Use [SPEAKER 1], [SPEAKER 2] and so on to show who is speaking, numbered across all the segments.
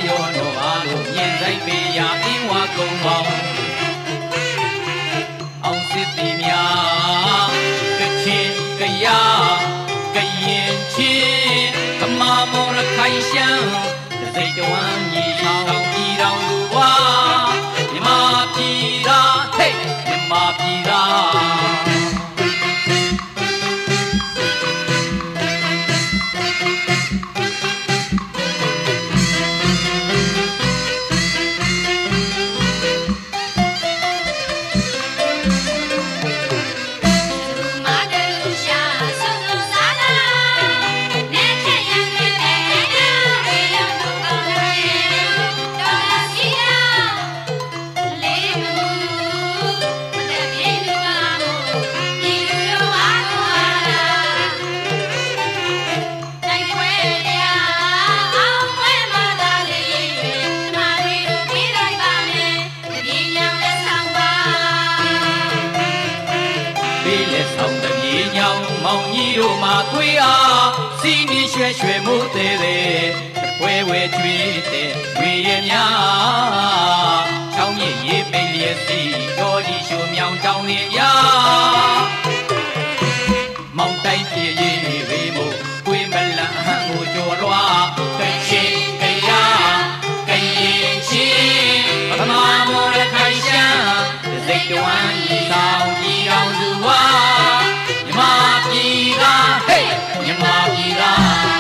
[SPEAKER 1] ယောနောအားလုံးမြင်ဆိုင်ပေရာအင်းဝကုံပေါင်းအောင်စစ်တီများကချင်ကယားကရင်ချင်းကမာမောရခိုင်ရှမ်းတစိတ်တဝမ်းညီဆောင်ပြည်တော်သူဝါမြမပြည်သားဟေးမြမပြည်သားတို့မှာသွေးအားစီးပြီးရွှဲရွှဲမှုသေးသေးဝဲဝဲကျွေးတဲ့ဝေရများချောင်းမြင့်ရေးပိန်လျက်စီတော်ကြီးရှုံမြောင်တောင်းလျက်မောင်တိုင်းပြေးရေးဝေမို့သွေးမလန့်ဟန်ကိုကြော်လွှားကချင်ကယားကရင်ချင်းပမာမောရခိုင်ရှမ်းစိတ်တဝမ်းဤဆောင်ကြီးအောင်သူဝါမြမပြည်သားဟေးမြမပြည်သား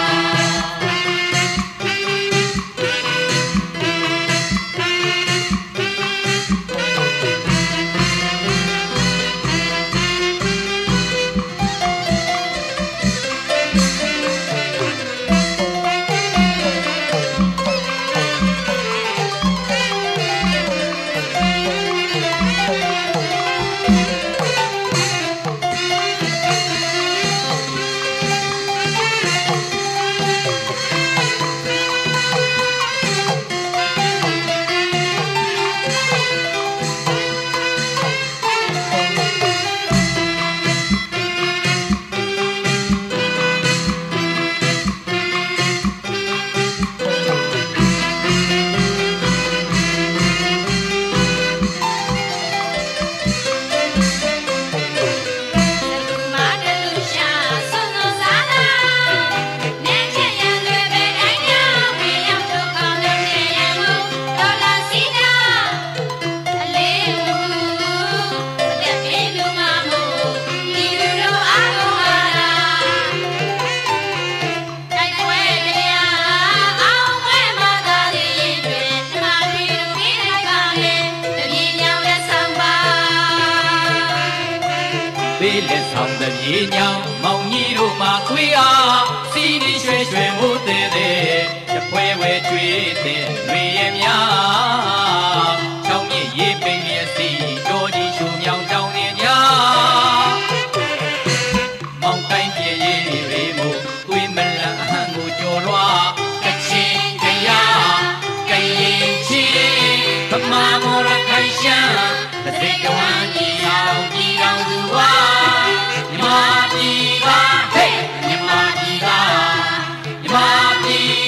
[SPEAKER 1] လက်ဆောင်တပြေညောင်မောင်ကြီးတို့မှာသွေးအားစီးပြီးရွှဲရွှဲမို့သေးသေးတပွဲဝဲကျွေးတဲ့တွေရများချောင်းမြင့်ရေးပိန်လျက်စီတော်ကြီးရှုံမြောင်တောင်းနေညာမောင်တိုင်းပြေးရေးတွေမို့သွေးမလန့်အဟံကိုကြော်လွှားကချင်ကယားကရင်ချင်းဗမာမောရခိုင်ရှမ်းတစိတ်တဝမ်းကြီးအောင်ပြည်တော်သူဝါမြမပြည်သားဟေးမြမပြည်သားမြမပြည်